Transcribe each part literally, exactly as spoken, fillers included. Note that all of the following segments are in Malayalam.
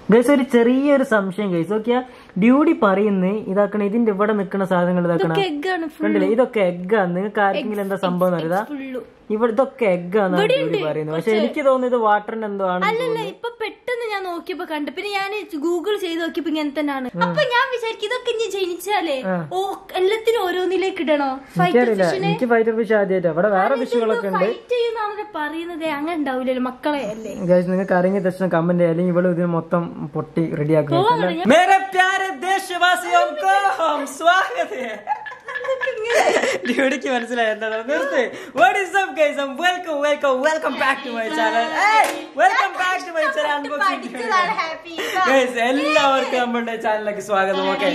ഗൈസ് ഒരു ചെറിയൊരു സംശയം ഗൈസ്. ഓക്കെ, ഡ്യൂട്ടി പറയുന്നത് ഇതാക്കണ ഇതിന്റെ ഇവിടെ നിൽക്കുന്ന സാധനങ്ങൾ ഇതാക്കണം കണ്ടില്ലേ, ഇതൊക്കെ എഗ്ഗാണ്. നിങ്ങൾക്ക് ആർക്കെങ്കിലും എന്താ സംഭവം അറിയാ, ഇവിടെ ഇതൊക്കെ എഗ്ഗാന്നാണ് ഡ്യൂട്ടി പറയുന്നത്. പക്ഷെ എനിക്ക് തോന്നുന്നത് ഇത് വാട്ടറിന് എന്തോ ആണ്. അല്ലല്ല, ഇപ്പൊ പെട്ടെന്ന് ഞാൻ നോക്കിയപ്പോ കണ്ടു, പിന്നെ ഞാൻ ഗൂഗിൾ ചെയ്ത് നോക്കിയപ്പോ ഇങ്ങനെ തന്നെയാണ്. അപ്പൊ ഞാൻ വിചാരിക്കും ഇതൊക്കെ ഇനി ജനിച്ചാലേ ഓ എല്ലാത്തിനും ഓരോന്നിലേക്ക് ഇടണോ? എനിക്ക് ഫൈറ്റർ ഫിഷ് ആദ്യമായിട്ട്. അവിടെ വേറെ ഫിഷുകളൊക്കെ ഉണ്ട് പറയുന്നത്. അങ്ങനെ ഉണ്ടാവില്ലല്ലോ മക്കളെ അല്ലേ. ഗൈസ് നിങ്ങൾക്ക് അറിഞ്ഞ തക്ഷണം കമന്റ് അല്ലെങ്കിൽ ഇവിടെ ഇതിന് മൊത്തം പൊട്ടി റെഡിയാക്കുക. मेरे प्यारे देशवासियों को हम स्वागत है. ഡ്യൂട്ടിക്ക് മനസ്സിലായി എന്താ നിർത്ത്. What is up guys, I am welcome welcome welcome back to my channel. Welcome back to my channel unboxing guys. എല്ലാവർക്കും നമ്മുടെ ചാനലിലേക്ക് സ്വാഗതം. ഓക്കെ,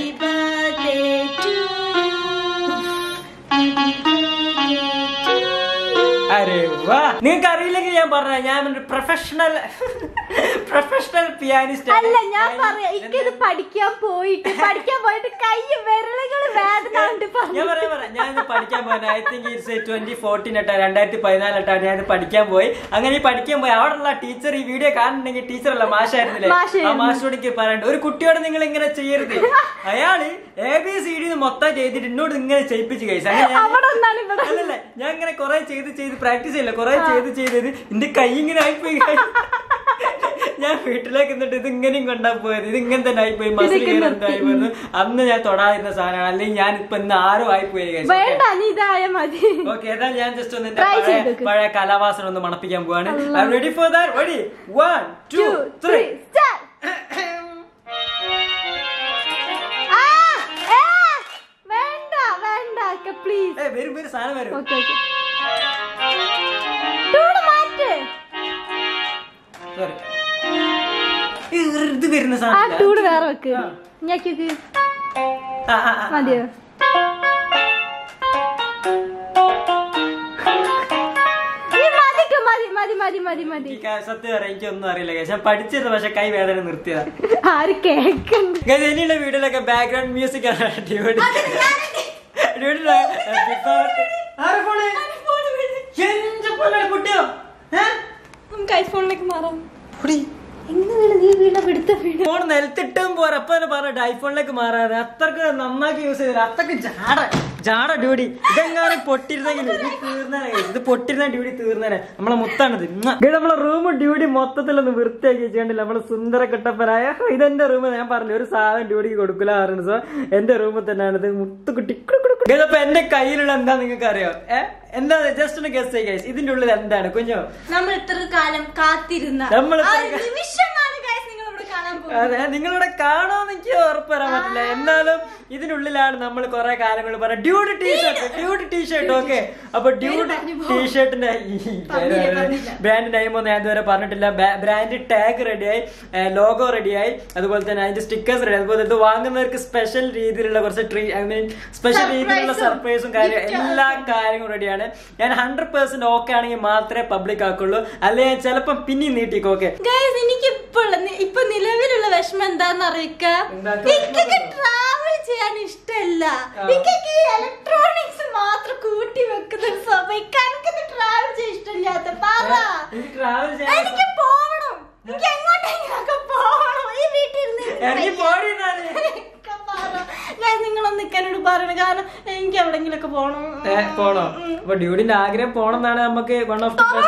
അരെ വാ. നിങ്ങൾക്ക് അറിയില്ലെങ്കിൽ ഞാൻ പറഞ്ഞ ഞാൻ പ്രൊഫഷണൽ പ്രൊഫഷണൽ പിയാനിസ്റ്റ് അല്ല. ഞാൻ പറയാം എനിക്കിത് പഠിക്കാൻ പോയിട്ട് പഠിക്കാൻ പോയിട്ട് കൈ വിരലുകൾ വേദന. ഞാൻ പറയാൻ പറയാം ഞാൻ പഠിക്കാൻ പോയി. I think it's twenty fourteen എട്ടാ രണ്ടായിരത്തി പതിനാലെട്ടാണ് ഞാൻ പഠിക്കാൻ പോയി. അങ്ങനെ ഈ പഠിക്കാൻ പോയി. അവിടെയുള്ള ടീച്ചർ ഈ വീഡിയോ കാണുന്നുണ്ടെങ്കിൽ ടീച്ചറല്ല മാഷായിരുന്നില്ലേ, ആ മാഷോട് എനിക്ക് പറയണ്ട ഒരു കുട്ടിയോട് നിങ്ങൾ ഇങ്ങനെ ചെയ്യരുത്. അയാള് എ ബി സി ഡി മൊത്തം ചെയ്തിട്ട് എന്നോട് ഇങ്ങനെ ചെയ്യിപ്പിച്ച് കഴിച്ചു. അങ്ങനെ അല്ലല്ല, ഞാൻ ഇങ്ങനെ കുറെ ചെയ്ത് ചെയ്ത് പ്രാക്ടീസ് ചെയ്യില്ല, കുറെ ചെയ്ത് ചെയ്തത് എന്റെ കൈ ഇങ്ങനെ ആയിപ്പോയി. ഞാൻ വീട്ടിലേക്ക് എന്നിട്ട് ഇത് ഇങ്ങനെയും കൊണ്ടാ പോയത്. ഇത് ഇങ്ങനെ തന്നെ ആയിപ്പോയി, മസിൽ ആയി പോയിരുന്നു. അന്ന് ഞാൻ തൊടാതിരുന്ന സാധനമാണ്. അല്ലെങ്കിൽ ഞാൻ ഇപ്പൊ ഇന്ന് ആരോ ആയിപ്പോയി. ഓക്കെ, ഏതായാലും ഞാൻ ജസ്റ്റ് ഒന്ന് എന്റെ പഴയ കലാവാസന ഒന്ന് മണപ്പിക്കാൻ പോവാണ്. I am ready for that. Ready, one two three. വരും വരും സാധനം വരും. ഇത് വരുന്ന സാധനം വേറെ വെക്ക്. മതിയോ? സത്യം പറയാം എനിക്കൊന്നും അറിയില്ല. ഞാൻ പഠിച്ചത് പക്ഷെ കൈ വേദന നിർത്തിയതാ. ആര് കേൾക്കുന്നു? ഇനിയുള്ള വീഡിയോയിലൊക്കെ ബാക്ക്ഗ്രൗണ്ട് മ്യൂസിക് ആണ്. ഡ്യൂട്ടി കുട്ടിയോ നമുക്ക് ഐഫോണിലേക്ക് മാറാം. ഫോൺ നിലത്തിട്ടും പോരാ. അപ്പൊ തന്നെ പറഞ്ഞിട്ട് ഐഫോണിലേക്ക് മാറാതെ അത്രക്ക് നന്നാക്കി യൂസ് ചെയ്തില്ല. അത്രക്ക് ജാട ജാട ഡ്യൂട്ടി. ഇതെങ്ങാനും പൊട്ടിരുന്നെങ്കിൽ ഇത് തീർന്നേനെ. ഇത് പൊട്ടിരുന്ന ഡ്യൂട്ടി തീർന്നേനെ. നമ്മളെ മുത്താണിത്. നമ്മളെ റൂം ഡ്യൂട്ടി മൊത്തത്തിലൊന്ന് വൃത്തിയാക്കി വെച്ചിട്ടില്ല. നമ്മള് സുന്ദര കെട്ടപ്പനായ ഇതെന്റെ റൂം. ഞാൻ പറഞ്ഞു ഒരു സാധനം ഡ്യൂട്ടിക്ക് കൊടുക്കില്ല പറഞ്ഞു. സോ എന്റെ റൂമിൽ തന്നെയാണ് ഇത്. മുത്തുകുട്ടി ഇതപ്പോ എന്റെ കയ്യിലുള്ള എന്താ നിങ്ങൾക്ക് അറിയോ? ഏഹ് എന്താ ജസ്റ്റ് ഒന്ന് ഗസ് ചെയ്യുക. ഇതിന്റെ ഉള്ളിൽ എന്താണ് കുഞ്ഞോ? നമ്മൾ ഇത്ര കാലം കാത്തിരുന്ന നമ്മൾ കാണാൻ അതെ നിങ്ങളിവിടെ കാണുമെന്ന് എനിക്ക് ഉറപ്പ് വരാൻ പറ്റില്ല. എന്നാലും ഇതിനുള്ളിലാണ് നമ്മൾ കുറെ കാര്യങ്ങൾ പറയാം. Dude T-shirt dude T-shirt okay. അപ്പൊ ഡ്യൂഡ് ടീഷർട്ടിന്റെ ബ്രാൻഡ് നെയിം ഒന്നും ഞാൻ ഇതുവരെ പറഞ്ഞിട്ടില്ല. ബ്രാൻഡ് ടാഗ് റെഡിയായി, ലോഗോ റെഡിയായി, അതുപോലെ തന്നെ അതിന്റെ സ്റ്റിക്കേഴ്സ് റെഡി. അതുപോലെ ഇത് വാങ്ങുന്നവർക്ക് സ്പെഷ്യൽ രീതിയിലുള്ള കുറച്ച് ട്രീ ഐ മീൻ സ്പെഷ്യൽ രീതിയിലുള്ള സർപ്രൈസും കാര്യം എല്ലാ കാര്യങ്ങളും റെഡിയാണ്. ഞാൻ ഹൺഡ്രഡ് പെർസെന്റ് ഓക്കെ ആണെങ്കിൽ മാത്രമേ പബ്ലിക് ആക്കുള്ളൂ, അല്ലെങ്കിൽ ഞാൻ ചിലപ്പോ പിന്നെയും നീട്ടിക്കോ. ഓക്കെ എനിക്ക് ഇപ്പൊ നിലവിലുള്ള വിഷമം എന്താന്ന് അറിയിക്കാം. ട്രാവൽ ചെയ്യാൻ ഇഷ്ടമല്ല. ഇലക്ട്രോണിക്സ് മാത്രം കൂട്ടി വെക്കുന്ന എനിക്ക് ട്രാവൽ ചെയ്യാൻ ഇഷ്ടമില്ലാത്ത പറ. എനിക്ക് പോവണം, എനിക്ക് എങ്ങോട്ടെങ്കിലൊക്കെ പോവണം. ഈ വീട്ടിൽ നിങ്ങളൊന്ന് നിൽക്കാനോട് പറയണം. കാരണം എനിക്ക് എവിടെങ്കിലൊക്കെ പോണം പോണോ. അപ്പൊ ഡ്യൂഡിന്റെ ആഗ്രഹം പോണം എന്നാണ് നമുക്ക് വൺ ഓഫ് ദി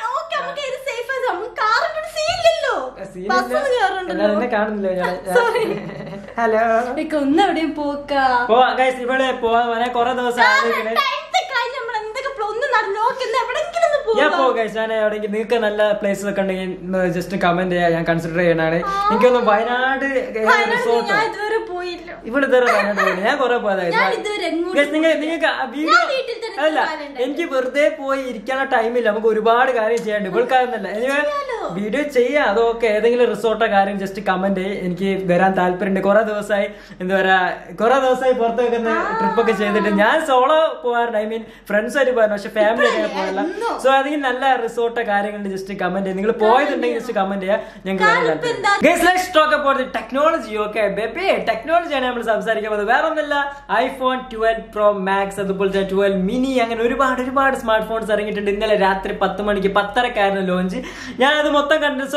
കാണുന്നില്ല. ഹലോ ഒന്നെവിടെയും പോക്കാ ഇവിടെ പോവാൻ കൊറേ ദിവസം ഞാൻ പോകാം. ഞാൻ എവിടെയെങ്കിൽ നിങ്ങൾക്ക് നല്ല പ്ലേസസ് ഒക്കെ ഉണ്ടെങ്കിൽ ജസ്റ്റ് കമന്റ് ചെയ്യാം, ഞാൻ കൺസിഡർ ചെയ്യണാണ്. എനിക്കൊന്ന് വയനാട് റിസോർട്ട് ഇവിടെ ഇതുവരെ വയനാട് പോയി. ഞാൻ കുറെ പോയതായിരുന്നു. നിങ്ങൾക്ക് വീഡിയോ അല്ല എനിക്ക് വെറുതെ പോയി ഇരിക്കാനുള്ള ടൈമില്ല. നമുക്ക് ഒരുപാട് കാര്യം ചെയ്യാണ്ട് ഇവൾക്കായിരുന്നല്ല. വീഡിയോ ചെയ്യാം അതൊക്കെ. ഏതെങ്കിലും റിസോർട്ടോ കാര്യം ജസ്റ്റ് കമന്റ് ചെയ്യും. എനിക്ക് വരാൻ താല്പര്യമുണ്ട്. കുറെ ദിവസമായി എന്താ പറയാ കുറെ ദിവസമായി പുറത്ത് വെക്കുന്ന ട്രിപ്പൊക്കെ ചെയ്തിട്ട് ഞാൻ സോളോ പോകാറുണ്ട്. ഐ മീൻ ഫ്രണ്ട്സ് ആയിട്ട് പോകാറുണ്ട്, പക്ഷെ ഫാമിലി ആയിട്ട് പോകാറില്ല. സോ അതെങ്കിൽ നല്ല റിസോർട്ടോ കാര്യങ്ങളുണ്ട് ജസ്റ്റ് കമന്റ് ചെയ്യും. നിങ്ങൾ പോയതുണ്ടെങ്കിൽ ജസ്റ്റ് കമന്റ് ചെയ്യാം. ഞങ്ങൾക്ക് ടെക്നോളജി ഓക്കെ ബേബി ടെക്നോളജിയാണ് നമ്മൾ സംസാരിക്കാൻ പോകുന്നത്. വേറെ ഒന്നല്ല ഐഫോൺ ട്വൽവ് പ്രോ മാക്സ് അതുപോലെ തന്നെ ട്വൽവ് മിനി അങ്ങനെ ഒരുപാട് ഒരുപാട് സ്മാർട്ട് ഫോൺസ് ഇറങ്ങിയിട്ടുണ്ട്. ഇന്നലെ രാത്രി പത്ത് മണിക്ക് പത്തരക്കായിരുന്നു ലോഞ്ച്. ഞാനത് മൊത്തം കണ്ടു. സോ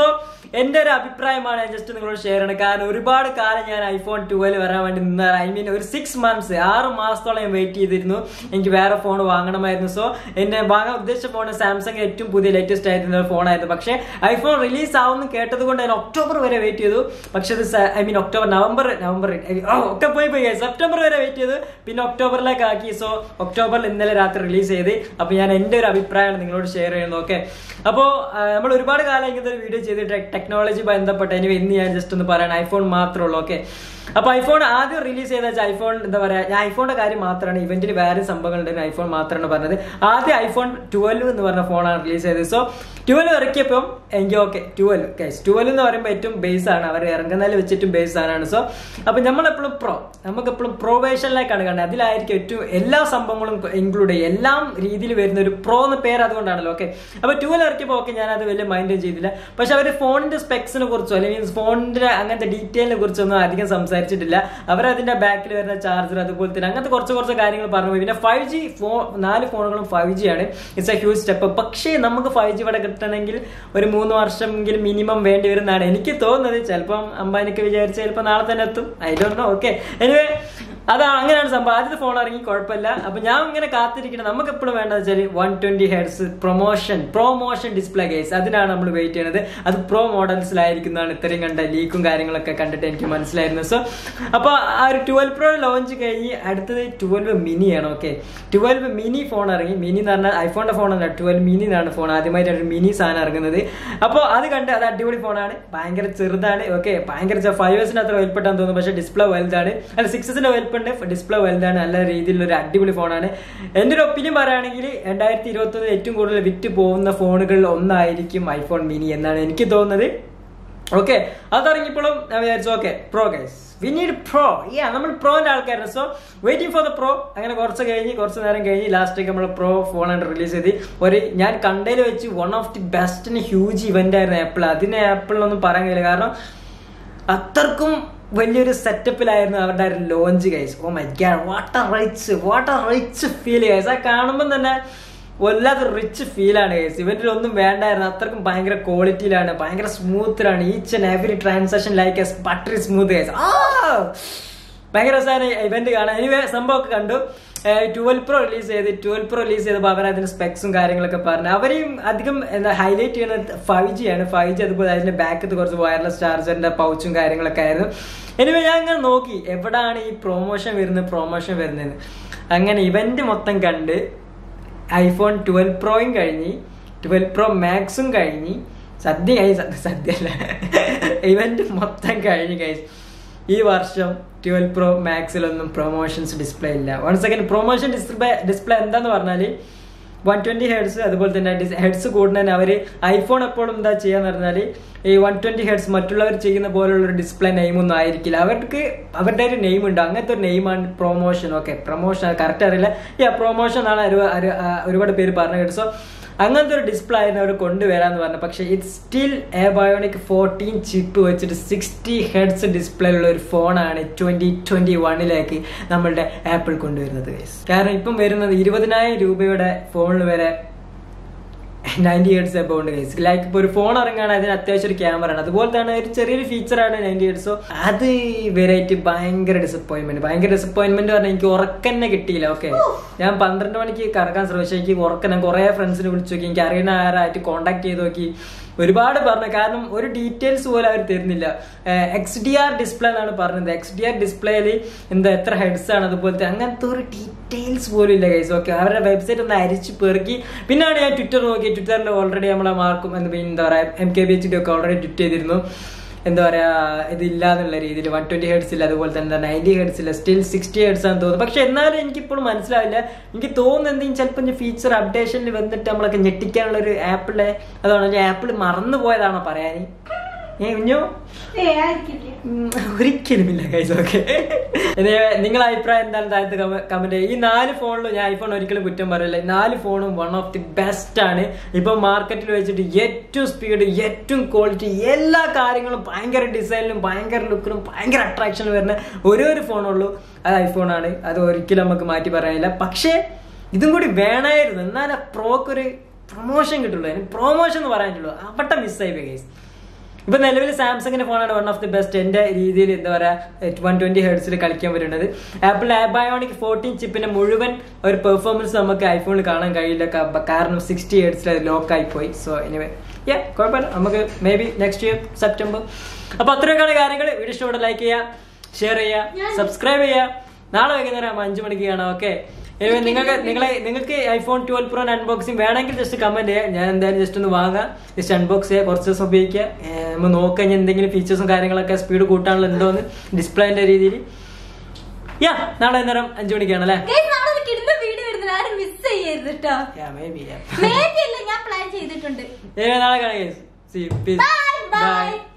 എന്റെ ഒരു അഭിപ്രായമാണ് ജസ്റ്റ് നിങ്ങളോട് ഷെയർ ചെയ്യണം. കാരണം ഒരുപാട് കാലം ഞാൻ ഐഫോൺ ട്വൽവ് വരാൻ വേണ്ടി നിന്ന ഐ മീൻ ഒരു സിക്സ് മന്ത്സ് ആറ് മാസത്തോളം ഞാൻ വെയിറ്റ് ചെയ്തിരുന്നു. എനിക്ക് വേറെ ഫോൺ വാങ്ങണമായിരുന്നു. സോ എന്നെ വാങ്ങാൻ ഉദ്ദേശിച്ച ഫോൺ സാംസങ് ഏറ്റവും പുതിയ ലേറ്റസ്റ്റ് ആയിട്ടുള്ള ഫോണായിരുന്നു. പക്ഷേ ഐഫോൺ റിലീസ് ആവുമെന്ന് കേട്ടത് കൊണ്ട് ഞാൻ ഒക്ടോബർ വരെ വെയിറ്റ് ചെയ്തു. പക്ഷെ അത് I mean October November November ഒക്കെ പോയി പോയി സെപ്റ്റംബർ വരെ വെയിറ്റ് ചെയ്തു. പിന്നെ ഒക്ടോബറിലേക്ക് ആക്കി. സോ ഒക്ടോബറിൽ ഇന്നലെ രാത്രി റിലീസ് ചെയ്ത്. അപ്പൊ ഞാൻ എന്റെ ഒരു അഭിപ്രായമാണ് നിങ്ങളോട് ഷെയർ ചെയ്യുന്നത്. ഓക്കെ, അപ്പോൾ നമ്മൾ ഒരുപാട് കാലം ഇങ്ങനത്തെ ഒരു വീഡിയോ ചെയ്തിട്ട് ടെക്നോളജി ബന്ധപ്പെട്ട ഇനി ഇന്ന് ഞാൻ ജസ്റ്റ് ഒന്ന് പറയാൻ ഐഫോൺ മാത്രമേ ഉള്ളൂ. ഓക്കെ, അപ്പൊ ഐഫോൺ ആദ്യം റിലീസ് ചെയ്ത വെച്ചാൽ ഐഫോൺ എന്താ പറയാ, ഞാൻ ഐഫോണിന്റെ കാര്യം മാത്രമാണ് ഇവന്റിൽ വേറെ സംഭവങ്ങളുണ്ട്, ഐഫോൺ മാത്രമാണ് പറഞ്ഞത്. ആദ്യം ഐഫോൺ ട്വൽവ് എന്ന് പറഞ്ഞ ഫോണാണ് റിലീസ് ചെയ്തത്. സോ ട്വൽവ് ഇറക്കിയപ്പം എനിക്ക് ഓക്കെ ട്വൽവ് കേസ് ട്വൽവ് എന്ന് പറയുമ്പോൾ ഏറ്റവും ബേസ് ആണ്, അവർ ഇറങ്ങുന്നതിൽ വെച്ചിട്ടും ബേസ് ആണ്. സോ അപ്പൊ നമ്മളെപ്പോഴും പ്രോ നമുക്കെപ്പോഴും പ്രോ വേർഷനിലേക്കാണ് കണ്ടത്. അതിലായിരിക്കും ഏറ്റവും എല്ലാ സംഭവങ്ങളും ഇൻക്ലൂഡ് ചെയ്യും, എല്ലാം രീതിയിൽ വരുന്ന ഒരു പ്രോ എന്ന പേര് അതുകൊണ്ടാണല്ലോ. ഓക്കെ, അപ്പൊ ട്വൽവ് ഇറക്കിയപ്പോൾ ഓക്കെ ഞാൻ അത് വലിയ മൈൻഡ് ചെയ്തില്ല. പക്ഷെ അവർ ഫോണിന്റെ സ്പെക്സിനെ കുറിച്ചോ അല്ലെങ്കിൽ ഫോണിന്റെ അങ്ങനത്തെ ഡീറ്റെയിലിനെ കുറിച്ചൊന്നും അധികം സംസാരിച്ചിട്ടില്ല. അവരതിന്റെ ബാക്കിൽ വരുന്ന ചാർജർ അതുപോലെ തന്നെ അങ്ങനത്തെ കുറച്ച് കുറച്ച് കാര്യങ്ങൾ പറഞ്ഞു പോയി. പിന്നെ ഫൈവ് ജി ഫോൺ നാല് ഫോണുകളും ഫൈവ് ജി ആണ്. It's a huge step. പക്ഷേ നമുക്ക് ഫൈവ് ജി ഇവിടെ കിട്ടണമെങ്കിൽ ഒരു മൂന്ന് വർഷമെങ്കിലും മിനിമം വേണ്ടി വരുന്നതാണ് എനിക്ക് തോന്നുന്നത്. ചിലപ്പം അംബാനിക്ക് വിചാരിച്ച ചിലപ്പോൾ നാളെ തന്നെ എത്തും, I don't know. Okay, anyway അതാണ് അങ്ങനെയാണ് സംഭവം. ആദ്യത്തെ ഫോൺ ഇറങ്ങി കുഴപ്പമില്ല. അപ്പൊ ഞാൻ ഇങ്ങനെ കാത്തിരിക്കണം. നമുക്ക് എപ്പോഴും വേണ്ടത് വെച്ചാൽ one twenty hertz promotion promotion display case, അതിനാണ് നമ്മൾ വെയിറ്റ് ചെയ്യുന്നത്. അത് പ്രോ മോഡൽസിലായിരിക്കുന്നതാണ് ഇത്രയും കണ്ട ലീക്കും കാര്യങ്ങളൊക്കെ കണ്ടിട്ട് എനിക്ക് മനസ്സിലായിരുന്നു. സോ അപ്പൊ ആ ഒരു ട്വൽവ് പ്രോ ലോഞ്ച് കഴിഞ്ഞ് അടുത്തത് ട്വൽവ് മിനി ആണ്. ഓക്കെ, ട്വൽവ് മിനി ഫോൺ ഇറങ്ങി. മിനി എന്ന് പറഞ്ഞാൽ ഐഫോണിന്റെ ഫോണല്ല, ട്വൽവ് മിനി എന്നാണ് ഫോൺ. ആദ്യമായിട്ടാണ് ഒരു മിനി സാധനം ഇറങ്ങുന്നത്. അപ്പോൾ അത് കണ്ട് അത് അടിപൊളി ഫോണാണ്. ഭയങ്കര ചെറുതാണ്. ഓക്കെ, ഭയങ്കര ഫൈവ് എസിന് അത്ര വലുപ്പട്ടാന്ന് തോന്നുന്നു, പക്ഷെ ഡിസ്പ്ലേ വലുതാണ്. അല്ല സിക്സ് എസിന്റെ വലുപ്പം ഡിസ്പ്ലേ വലുതാണ്. നല്ല രീതിയിലുള്ള ഒരു അടിപൊളി ഫോണാണ്. എന്റെ ഒരു ഒപ്പീനിയൻ പറയുകയാണെങ്കിൽ രണ്ടായിരത്തി ഇരുപത്തി ഒന്ന് ഏറ്റവും കൂടുതൽ വിറ്റ് പോകുന്ന ഫോണുകളിൽ ഒന്നായിരിക്കും ഐഫോൺ മിനി എന്നാണ് എനിക്ക് തോന്നുന്നത്. ഓക്കെ, അതിറങ്ങിയപ്പോഴും ഞാൻ വിചാരിച്ചു okay pro guys we need pro. Yeah, നമ്മൾ പ്രോന്റെ ആൾക്കാരാണ്. So waiting for the pro. അങ്ങനെ കുറച്ച് കഴിഞ്ഞ് കുറച്ച് നേരം കഴിഞ്ഞ് ലാസ്റ്റേക്ക് നമ്മൾ പ്രോ ഫോണാണ് റിലീസ് ചെയ്ത്. ഒരു ഞാൻ കണ്ടതിൽ വെച്ച് one of the best huge event ആയിരുന്നു ആപ്പിൾ. അതിനെ ആപ്പിളിനൊന്നും പറയാൻ കഴിയില്ല. കാരണം അത്രക്കും വലിയൊരു സെറ്റപ്പിലായിരുന്നു അവരുടെ ഒരു launch guys. Oh my God, what a rich what a rich feel guys. ആ കാണുമ്പോൾ തന്നെ വല്ലാത്ത റിച്ച് ഫീലാണ് ഗൈസ്. ഇവന്റിൽ ഒന്നും വേണ്ടായിരുന്നു, അത്രക്കും ഭയങ്കര ക്വാളിറ്റിയിലാണ്, ഭയങ്കര സ്മൂത്തിലാണ്. Each and every transaction like a buttery smooth guys. ആ ഭയങ്കര രസമാണ് ഇവന്റ് കാണാൻ. എനിവേ സംഭവമൊക്കെ കണ്ടു. ട്വൽവ് പ്രോ റിലീസ് ചെയ്ത് ട്വൽവ് പ്രോ റിലീസ് ചെയ്തപ്പോൾ അവർ അതിന്റെ സ്പെക്സും കാര്യങ്ങളൊക്കെ പറഞ്ഞു. അവരെയും അധികം എന്താ ഹൈലൈറ്റ് ചെയ്യുന്നത് ഫൈവ് ജി ആണ്. ഫൈവ് ജി അതുപോലെ അതിന്റെ ബാക്കത്ത് കുറച്ച് വയർലെസ് ചാർജറിന്റെ പൗച്ചും കാര്യങ്ങളൊക്കെ ആയിരുന്നു. എനിവേ ഞാൻ ഇങ്ങനെ നോക്കി എവിടാണ് ഈ പ്രൊമോഷൻ വരുന്നത് പ്രൊമോഷൻ വരുന്നത്. അങ്ങനെ ഇവന്റ് മൊത്തം കണ്ട് ഐഫോൺ ട്വൽവ് പ്രോയും കഴിഞ്ഞ് ട്വൽവ് പ്രോ മാക്സും കഴിഞ്ഞ് സദ്യ കഴി സദ്യ അല്ല ഇവന്റ് മൊത്തം കഴിഞ്ഞ് കഴിച്ച് ഈ വർഷം ട്വൽവ് പ്രോ മാക്സിലൊന്നും പ്രൊമോഷൻസ് ഡിസ്പ്ലേ ഇല്ല. One second, promotion display display എന്താന്ന് പറഞ്ഞാല് വൺ ട്വന്റി ഹെഡ്സ് അതുപോലെ തന്നെ ഹെഡ്സ് കൂടുന്നതിന് അവർ ഐഫോൺ എപ്പോഴും എന്താ ചെയ്യാന്ന് പറഞ്ഞാൽ ഈ വൺ ട്വന്റി ഹെഡ്സ് മറ്റുള്ളവർ ചെയ്യുന്ന പോലുള്ള ഒരു ഡിസ്പ്ലേ നെയിമൊന്നും ആയിരിക്കില്ല. അവർക്ക് അവരുടെ ഒരു നെയിം ഉണ്ട്, അങ്ങനത്തെ ഒരു നെയിമാണ് പ്രൊമോഷൻ. ഓക്കെ, പ്രൊമോഷൻ കറക്റ്റ് അറിയില്ല. ഈ പ്രൊമോഷൻ ആണ് ഒരുപാട് പേര് പറഞ്ഞു കേട്ടു. സോ അങ്ങനത്തെ ഒരു ഡിസ്പ്ലേ ആയിരുന്നു അവർ കൊണ്ടുവരാന്ന് പറഞ്ഞു. പക്ഷെ it still a bionic fourteen chip വെച്ചിട്ട് സിക്സ്റ്റി ഹെഡ്സ് ഡിസ്പ്ലേ ഉള്ള ഒരു ഫോണാണ് ട്വന്റി ട്വന്റി വണ്ണിലേക്ക് നമ്മളുടെ ആപ്പിൾ കൊണ്ടുവരുന്നത്. കാരണം ഇപ്പം വരുന്നത് ഇരുപതിനായിരം രൂപയുടെ ഫോണിൽ വരെ നയൻറ്റി ഹെഡ്സ് എബോ ഉണ്ട് ഗൈസ്. ലൈക്ക് ഇപ്പോൾ ഒരു ഫോൺ ഇറങ്ങാണ്, അതിന് അത്യാവശ്യം ഒരു ക്യാമറ ആണ്, അതുപോലെ തന്നെ ഒരു ചെറിയൊരു ഫീച്ചറാണ് നയൻറ്റി ഹെഡ്സോ. അത് വെറൈറ്റി ഭയങ്കര ഡിസപ്പോയിൻമെന്റ് ഭയങ്കര ഡിസപ്പോയിൻമെന്റ് പറഞ്ഞാൽ എനിക്ക് ഉറക്കന്നെ കിട്ടിയില്ല. ഓക്കെ, ഞാൻ പന്ത്രണ്ട് മണിക്ക് കറക്കാൻ ശ്രമിച്ചു, എനിക്ക് ഉറക്കം. ഞാൻ കുറെ ഫ്രണ്ട്സിനെ വിളിച്ചു നോക്കി, എനിക്ക് അറിയുന്ന ആരായിട്ട് കോൺടാക്ട് ചെയ്ത് നോക്കി, ഒരുപാട് പറഞ്ഞു. കാരണം ഒരു ഡീറ്റെയിൽസ് പോലും അവർ തരുന്നില്ല. എക്സ് ഡി ആർ ഡിസ്പ്ലേ എന്നാണ് പറഞ്ഞത്. എക്സ് ഡി ആർ ഡിസ്പ്ലേയിൽ എന്താ എത്ര ഹെഡ്സ് ആണ് അതുപോലത്തെ അങ്ങനത്തെ ഒരു ഡീറ്റെയിൽസ് പോലും ഇല്ല ഗൈസ്. ഓക്കെ, അവരുടെ വെബ്സൈറ്റ് ഒന്ന് അരിച്ച് പെറുക്കി. പിന്നാണ് ഞാൻ ട്വിറ്റർ നോക്കി. ട്വിറ്ററിൽ ഓൾറെഡി നമ്മളെ മാർക്കും എന്താ പറയുക M K B H D ഒക്കെ ഓൾറെഡി ട്വിറ്റ് ചെയ്തിരുന്നു. എന്താ പറയാ ഇതില്ല എന്നുള്ള രീതിയിൽ വൺ ട്വന്റി ഹെഡ്സ് ഇല്ല, അതുപോലെ തന്നെ നയൻറ്റി ഹെഡ്സ് ഇല്ല, സ്റ്റിൽ സിക്സ്റ്റി ഹെഡ്സ് ആണെന്ന് തോന്നുന്നു. പക്ഷെ എന്നാലും എനിക്കിപ്പോഴും മനസ്സിലാവില്ല. എനിക്ക് തോന്നുന്നു എന്തെങ്കിലും ചിലപ്പോൾ ഫീച്ചർ അപ്ഡേഷനിൽ വന്നിട്ട് നമ്മളൊക്കെ ഞെട്ടിക്കാനുള്ള ഒരു ആപ്പിളെ അതാണ് ആപ്പിൾ മറന്നു പോയതാണോ പറയാൻ? ഏഞ്ഞോ ഒരിക്കലുമില്ല ഗൈസ്. ഓക്കെ, നിങ്ങളുടെ അഭിപ്രായം എന്താണ് താഴത്ത് കമന്റ്. ഈ നാല് ഫോണിലും ഞാൻ ഐഫോൺ ഒരിക്കലും കുറ്റം പറയില്ല. നാല് ഫോണും വൺ ഓഫ് ദി ബെസ്റ്റ് ആണ്. ഇപ്പൊ മാർക്കറ്റിൽ വെച്ചിട്ട് ഏറ്റവും സ്പീഡ്, ഏറ്റവും ക്വാളിറ്റി, എല്ലാ കാര്യങ്ങളും ഭയങ്കര ഡിസൈനിലും ഭയങ്കര ലുക്കിലും ഭയങ്കര അട്രാക്ഷനിലും വരുന്ന ഒരേ ഒരു ഫോണുള്ളൂ, അത് ഐഫോണാണ്. അത് ഒരിക്കലും നമുക്ക് മാറ്റി പറയാനില്ല. പക്ഷേ ഇതും കൂടി വേണമായിരുന്നു, എന്നാലേ പ്രോക്ക് ഒരു പ്രൊമോഷൻ കിട്ടുള്ളൂ. പ്രൊമോഷൻ എന്ന് പറയാനുള്ളൂ. അവിടെ മിസ്സായി പോയി ഗൈസ്. ഇപ്പൊ നിലവിൽ സാംസങ്ങിന്റെ ഫോണാണ് വൺ ഓഫ് ദി ബെസ്റ്റ് എന്റെ രീതിയിൽ എന്താ പറയാ വൺ ട്വന്റി ഹെർട്സിൽ കളിക്കാൻ പറ്റുന്നത്. ആപ്പിൾ ബയോണിക് ഫോർട്ടീൻ ചിപ്പിന്റെ മുഴുവൻ ഒരു പെർഫോമൻസ് നമുക്ക് ഐഫോണിൽ കാണാൻ കഴിയില്ല, കാരണം സിക്സ്റ്റി ഹെർട്സിൽ അത് ലോക്ക് ആയി പോയി. സോ എനിവേ യാ കുഴപ്പമില്ല, നമുക്ക് maybe next year September. അപ്പൊ അത്രയൊക്കെയാണ് കാര്യങ്ങൾ. വീഡിയോ ഇഷ്ടപ്പെട്ട ലൈക്ക് ചെയ്യുക, ഷെയർ ചെയ്യുക, സബ്സ്ക്രൈബ് ചെയ്യുക. നാളെ വൈകുന്നേരം അഞ്ചു മണിക്ക് കാണാം. ഓക്കെ, നിങ്ങൾക്ക് നിങ്ങളെ നിങ്ങൾക്ക് ഐഫോൺ ട്വൽവ് പ്രോ അൺബോക്സിംഗ് വേണമെങ്കിൽ ജസ്റ്റ് കമന്റ് ചെയ്യാം. ഞാൻ എന്തായാലും ജസ്റ്റ് ഒന്ന് വാങ്ങാം, ജസ്റ്റ് അൺബോക്സ് ചെയ്യുക, കുറച്ച് ദിവസം ഉപയോഗിക്കുക, നമ്മൾ നോക്കുക ഇനി എന്തെങ്കിലും ഫീച്ചേഴ്സും കാര്യങ്ങളൊക്കെ സ്പീഡ് കൂട്ടാനുള്ള ഉണ്ടോന്ന് ഡിസ്പ്ലേന്റെ രീതിയിൽ. യാ നാളെ നേരം അഞ്ചു മണിക്കാണ് അല്ലേ? ഞാൻ പ്ലാൻ ചെയ്തിട്ടുണ്ട്. നാളെ കാണാം.